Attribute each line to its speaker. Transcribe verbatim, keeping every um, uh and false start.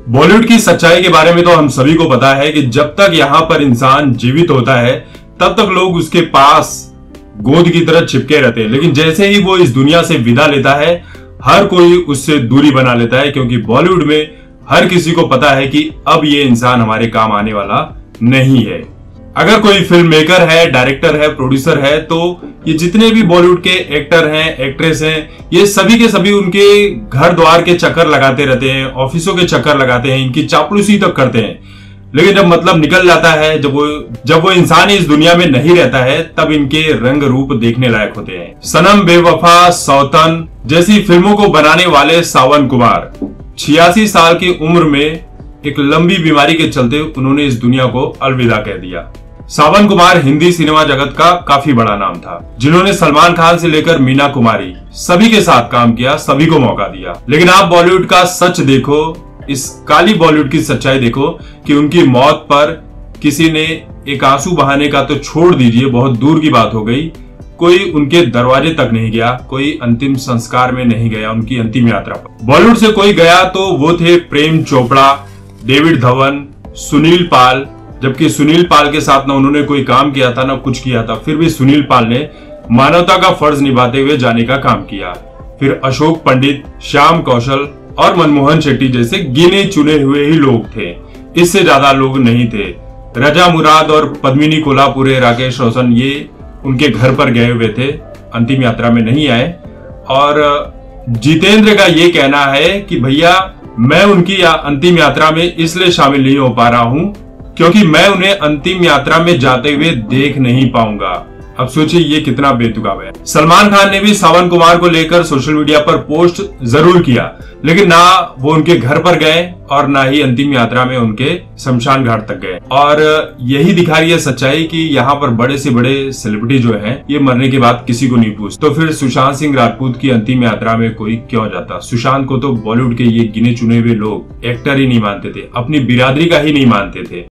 Speaker 1: बॉलीवुड की सच्चाई के बारे में तो हम सभी को पता है कि जब तक यहाँ पर इंसान जीवित होता है तब तक लोग उसके पास गोद की तरह चिपके रहते हैं, लेकिन जैसे ही वो इस दुनिया से विदा लेता है हर कोई उससे दूरी बना लेता है, क्योंकि बॉलीवुड में हर किसी को पता है कि अब ये इंसान हमारे काम आने वाला नहीं है। अगर कोई फिल्म मेकर है, डायरेक्टर है, प्रोड्यूसर है, तो ये जितने भी बॉलीवुड के एक्टर हैं, एक्ट्रेस हैं, ये सभी के सभी उनके घर द्वार के चक्कर लगाते रहते हैं, ऑफिसों के चक्कर लगाते हैं, इनकी चापलूसी तक करते हैं। लेकिन जब मतलब निकल जाता है, जब वो जब वो इंसान इस दुनिया में नहीं रहता है, तब इनके रंग रूप देखने लायक होते हैं। सनम, बेवफा, सौतन जैसी फिल्मों को बनाने वाले सावन कुमार छियासी साल की उम्र में एक लंबी बीमारी के चलते उन्होंने इस दुनिया को अलविदा कह दिया। सावन कुमार हिंदी सिनेमा जगत का काफी बड़ा नाम था, जिन्होंने सलमान खान से लेकर मीना कुमारी सभी के साथ काम किया, सभी को मौका दिया। लेकिन आप बॉलीवुड का सच देखो, इस काली बॉलीवुड की सच्चाई देखो कि उनकी मौत पर किसी ने एक आंसू बहाने का तो छोड़ दीजिए, बहुत दूर की बात हो गई, कोई उनके दरवाजे तक नहीं गया, कोई अंतिम संस्कार में नहीं गया उनकी अंतिम यात्रा पर। बॉलीवुड से कोई गया तो वो थे प्रेम चोपड़ा, डेविड धवन, सुनील पाल। जबकि सुनील पाल के साथ ना उन्होंने कोई काम किया था ना कुछ किया था, फिर भी सुनील पाल ने मानवता का फर्ज निभाते हुए जाने का काम किया। फिर अशोक पंडित, श्याम कौशल और मनमोहन शेट्टी जैसे गिने चुने हुए ही लोग थे, इससे ज्यादा लोग नहीं थे। रजा मुराद और पद्मिनी कोल्हापुरे, राकेश रोशन ये उनके घर पर गए हुए थे, अंतिम यात्रा में नहीं आए। और जितेंद्र का ये कहना है कि भैया मैं उनकी या अंतिम यात्रा में इसलिए शामिल नहीं हो पा रहा हूं क्योंकि मैं उन्हें अंतिम यात्रा में जाते हुए देख नहीं पाऊंगा। अब सोचिए ये कितना बेतुकाव है। सलमान खान ने भी सावन कुमार को लेकर सोशल मीडिया पर पोस्ट जरूर किया, लेकिन ना वो उनके घर पर गए और ना ही अंतिम यात्रा में उनके शमशान घाट तक गए। और यही दिखा रही है सच्चाई कि यहाँ पर बड़े से बड़े सेलिब्रिटी जो हैं ये मरने के बाद किसी को नहीं पूछते। तो फिर सुशांत सिंह राजपूत की अंतिम यात्रा में कोई क्यों जाता? सुशांत को तो बॉलीवुड के ये गिने चुने हुए लोग एक्टर ही नहीं मानते थे, अपनी बिरादरी का ही नहीं मानते थे।